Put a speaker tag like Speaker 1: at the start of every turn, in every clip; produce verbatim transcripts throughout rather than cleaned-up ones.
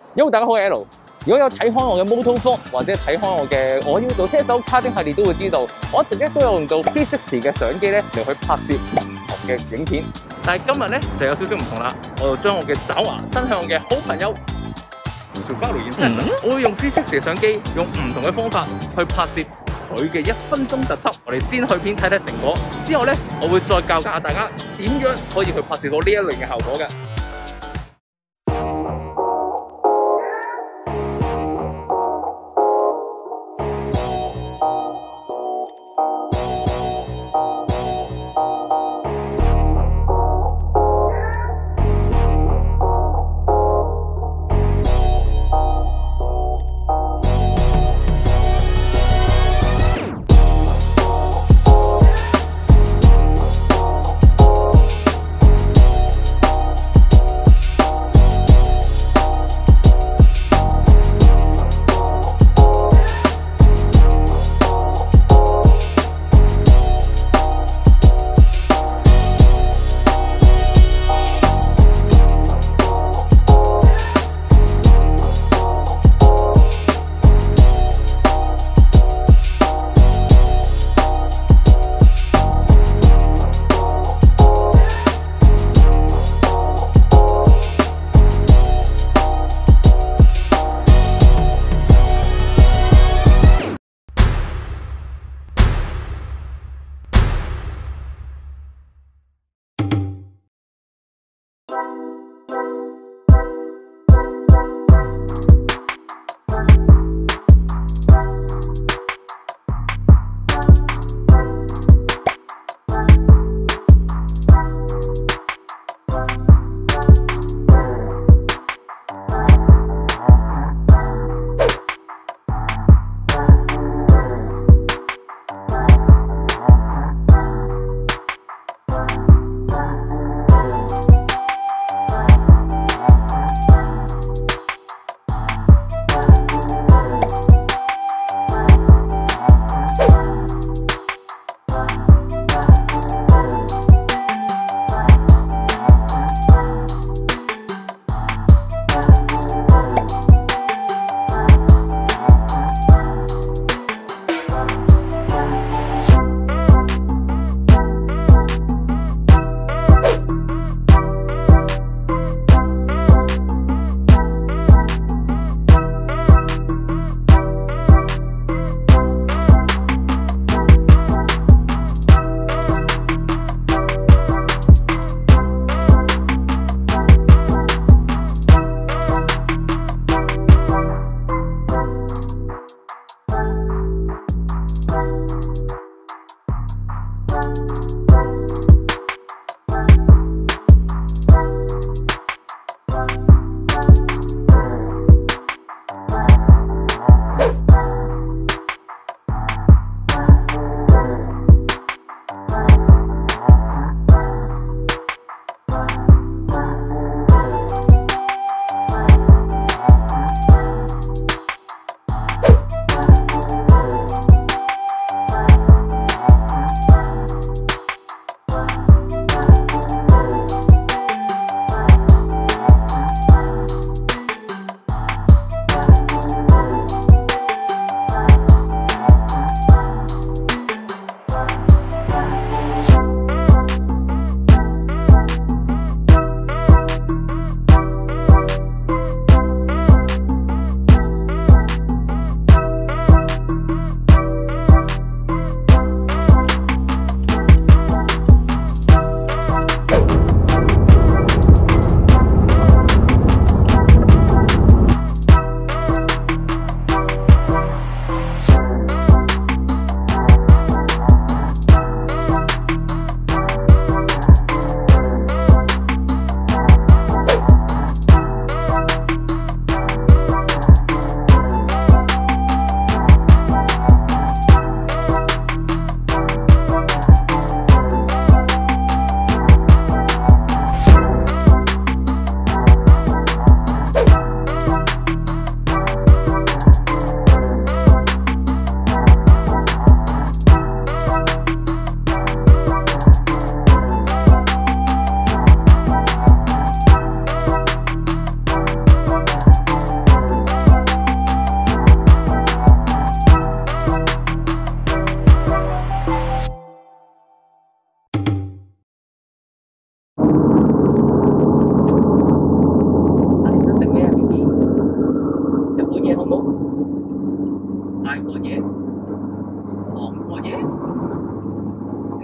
Speaker 1: Yo， 大家好，我係 L佬。如果有睇開我嘅 Moto Vlog 或者睇開我嘅我要做車手卡丁系列，都會知道我一直咧都有用到三百六十嘅相機咧嚟去拍攝唔同嘅影片。但係今日咧就有少少唔同啦，我就將我嘅爪牙伸向我嘅好朋友小巴魯 Impreza，我會用三百六十嘅相機，用唔同嘅方法去拍攝佢嘅一分鐘特輯。我哋先去片睇睇成果，之後咧我會再教教大家點樣可以去拍攝到呢一類嘅效果嘅。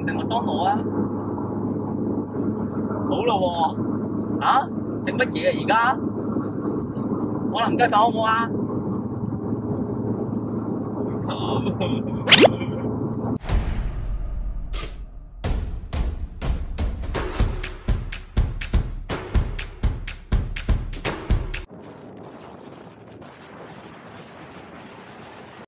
Speaker 1: 食麥當勞啊？好咯喎，嚇食乜嘢啊而家？可能雞飯好唔好啊？好慘。